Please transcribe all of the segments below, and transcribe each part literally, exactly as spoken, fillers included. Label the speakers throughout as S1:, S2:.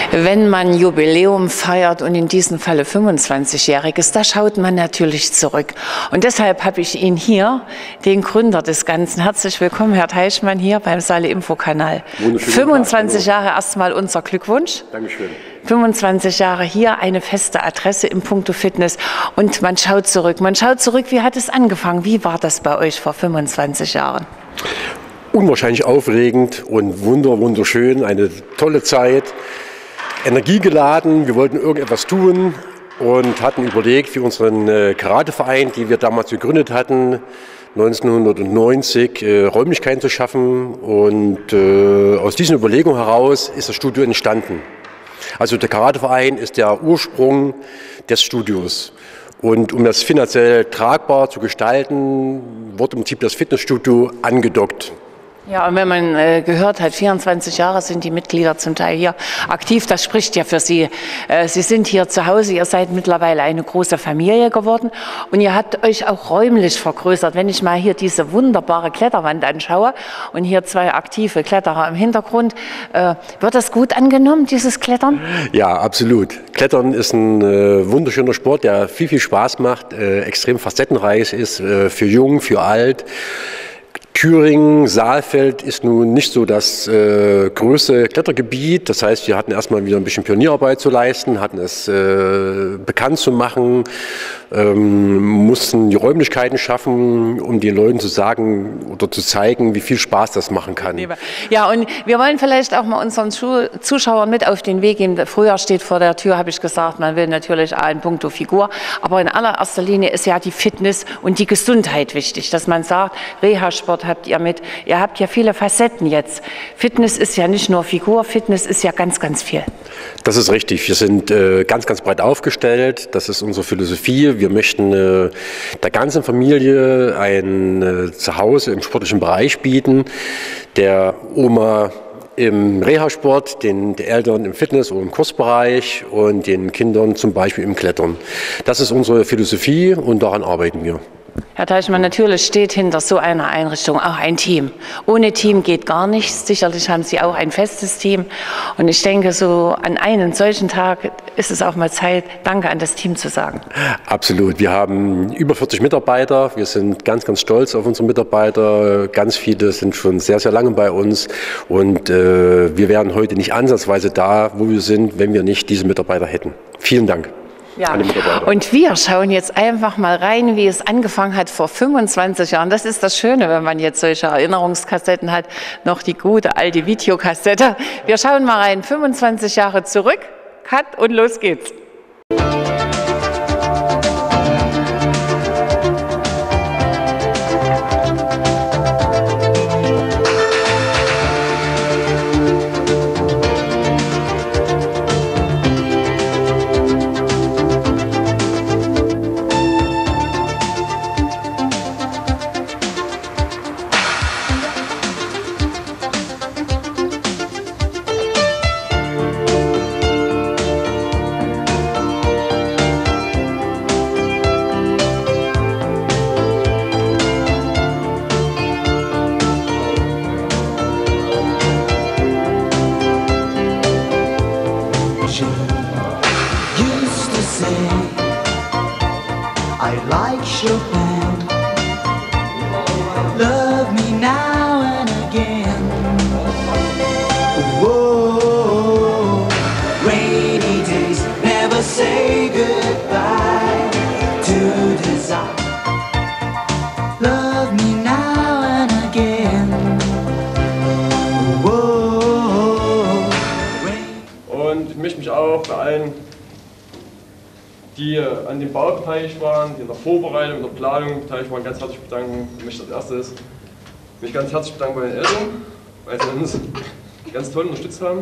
S1: Wenn man Jubiläum feiert und in diesem Falle fünfundzwanzigjähriges, da schaut man natürlich zurück. Und deshalb habe ich ihn hier, den Gründer des Ganzen. Herzlich willkommen, Herr Teichmann, hier beim Saale-Info-Kanal. fünfundzwanzig Jahre erstmal unser Glückwunsch.
S2: Dankeschön.
S1: fünfundzwanzig Jahre hier, eine feste Adresse im Punkto Fitness. Und man schaut zurück. Man schaut zurück, wie hat es angefangen? Wie war das bei euch vor fünfundzwanzig Jahren?
S2: Unwahrscheinlich aufregend und wunder, wunderschön. Eine tolle Zeit. Energiegeladen, wir wollten irgendetwas tun und hatten überlegt, für unseren äh, Karateverein, die wir damals gegründet hatten, neunzehnhundertneunzig, äh, Räumlichkeiten zu schaffen. Und äh, aus diesen Überlegungen heraus ist das Studio entstanden. Also der Karateverein ist der Ursprung des Studios. Und um das finanziell tragbar zu gestalten, wurde im Prinzip das Fitnessstudio angedockt.
S1: Ja, und wenn man äh, gehört hat, vierundzwanzig Jahre sind die Mitglieder zum Teil hier aktiv, das spricht ja für Sie. Äh, Sie sind hier zu Hause, ihr seid mittlerweile eine große Familie geworden und ihr habt euch auch räumlich vergrößert. Wenn ich mal hier diese wunderbare Kletterwand anschaue und hier zwei aktive Kletterer im Hintergrund, äh, wird das gut angenommen, dieses Klettern?
S2: Ja, absolut. Klettern ist ein äh, wunderschöner Sport, der viel, viel Spaß macht, äh, extrem facettenreich ist, äh, für jung, für alt. Thüringen, Saalfeld ist nun nicht so das äh, größte Klettergebiet. Das heißt, wir hatten erstmal wieder ein bisschen Pionierarbeit zu leisten, hatten es äh, bekannt zu machen, ähm, mussten die Räumlichkeiten schaffen, um den Leuten zu sagen oder zu zeigen, wie viel Spaß das machen kann.
S1: Ja, und wir wollen vielleicht auch mal unseren Zuschauern mit auf den Weg gehen. Früher steht vor der Tür, habe ich gesagt, man will natürlich auch in puncto Figur, aber in allererster Linie ist ja die Fitness und die Gesundheit wichtig, dass man sagt, Reha-Sport habt ihr mit. Ihr habt ja viele Facetten jetzt. Fitness ist ja nicht nur Figur, Fitness ist ja ganz, ganz viel.
S2: Das ist richtig. Wir sind äh, ganz, ganz breit aufgestellt. Das ist unsere Philosophie. Wir möchten äh, der ganzen Familie ein äh, Zuhause im sportlichen Bereich bieten. Der Oma im Reha-Sport, den, den Eltern im Fitness- oder im Kursbereich und den Kindern zum Beispiel im Klettern. Das ist unsere Philosophie und daran arbeiten wir.
S1: Herr Teichmann, natürlich steht hinter so einer Einrichtung auch ein Team. Ohne Team geht gar nichts. Sicherlich haben Sie auch ein festes Team. Und ich denke, so an einem solchen Tag ist es auch mal Zeit, Danke an das Team zu sagen.
S2: Absolut. Wir haben über vierzig Mitarbeiter. Wir sind ganz, ganz stolz auf unsere Mitarbeiter. Ganz viele sind schon sehr, sehr lange bei uns. Und äh, wir wären heute nicht ansatzweise da, wo wir sind, wenn wir nicht diese Mitarbeiter hätten. Vielen Dank.
S1: Ja, und wir schauen jetzt einfach mal rein, wie es angefangen hat vor fünfundzwanzig Jahren. Das ist das Schöne, wenn man jetzt solche Erinnerungskassetten hat, noch die gute alte Videokassette. Wir schauen mal rein, fünfundzwanzig Jahre zurück, Cut und los geht's.
S3: I like Chopin. Love me now and again. Whoa, rainy days never say goodbye to desire. Love me now and again. Whoa.
S4: Und ich möchte mich auch bei allen, die an dem Bau beteiligt waren, die in der Vorbereitung, in der Planung beteiligt waren, ganz herzlich bedanken. Ich möchte als erstes mich ganz herzlich bedanken bei den Eltern, weil sie uns ganz toll unterstützt haben.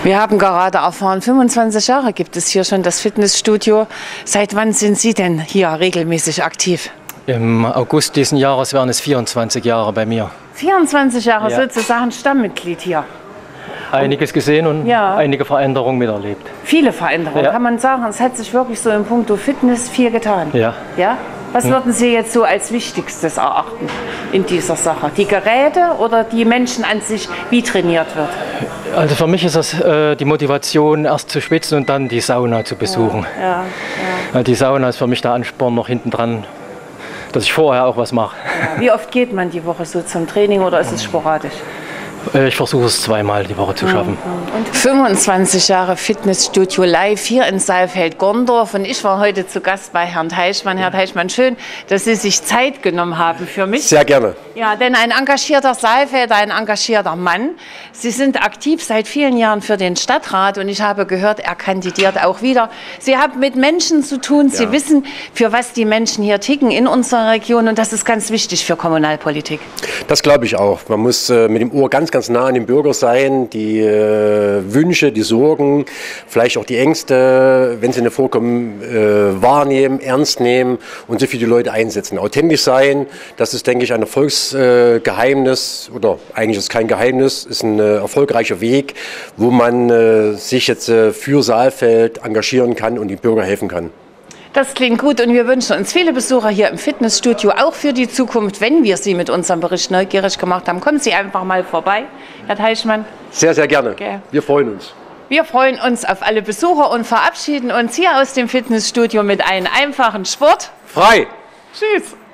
S1: Wir haben gerade erfahren, fünfundzwanzig Jahre gibt es hier schon das Fitnessstudio. Seit wann sind Sie denn hier regelmäßig aktiv?
S5: Im August diesen Jahres werden es vierundzwanzig Jahre bei mir.
S1: vierundzwanzig Jahre
S5: Ja.
S1: sozusagen Stammmitglied hier.
S5: Einiges gesehen und
S1: Ja.
S5: einige Veränderungen miterlebt.
S1: Viele Veränderungen,
S5: Ja.
S1: kann man sagen. Es hat sich wirklich so in puncto Fitness viel getan.
S5: Ja.
S1: Ja? Was würden Sie jetzt so als Wichtigstes erachten in dieser Sache? Die Geräte oder die Menschen an sich, wie trainiert wird?
S5: Also für mich ist das äh, die Motivation, erst zu schwitzen und dann die Sauna zu besuchen.
S1: Ja,
S5: Weil Die Sauna ist für mich der Ansporn noch hinten dran, dass ich vorher auch was mache.
S1: ja. Wie oft geht man die Woche so zum Training oder ist es sporadisch?
S5: Äh, ich versuche es zweimal die Woche zu schaffen.
S1: fünfundzwanzig Jahre Fitnessstudio live hier in Saalfeld-Gondorf und ich war heute zu Gast bei Herrn Teichmann. Herr Teichmann, schön, dass Sie sich Zeit genommen haben für mich.
S2: Sehr gerne.
S1: Ja, denn ein engagierter Saalfelder, ein engagierter Mann. Sie sind aktiv seit vielen Jahren für den Stadtrat und ich habe gehört, er kandidiert auch wieder. Sie haben mit Menschen zu tun, Sie
S2: Ja.
S1: wissen, für was die Menschen hier ticken in unserer Region und das ist ganz wichtig für Kommunalpolitik.
S2: Das glaube ich auch. Man muss äh, mit dem Ohr ganz, ganz nah an dem Bürger sein, die äh, Wünsche, die Sorgen, vielleicht auch die Ängste, wenn sie nicht vorkommen, äh, wahrnehmen, ernst nehmen und sich für die Leute einsetzen. Authentisch sein, das ist, denke ich, ein Erfolgsgeheimnis äh, oder eigentlich ist es kein Geheimnis, ist ein äh, erfolgreicher Weg, wo man äh, sich jetzt äh, für Saalfeld engagieren kann und die Bürger helfen kann.
S1: Das klingt gut und wir wünschen uns viele Besucher hier im Fitnessstudio, auch für die Zukunft, wenn wir Sie mit unserem Bericht neugierig gemacht haben. Kommen Sie einfach mal vorbei, Herr Teichmann.
S2: Sehr, sehr gerne.
S1: Okay.
S2: Wir freuen uns.
S1: Wir freuen uns auf alle Besucher und verabschieden uns hier aus dem Fitnessstudio mit einem einfachen Sport.
S2: Frei!
S1: Tschüss!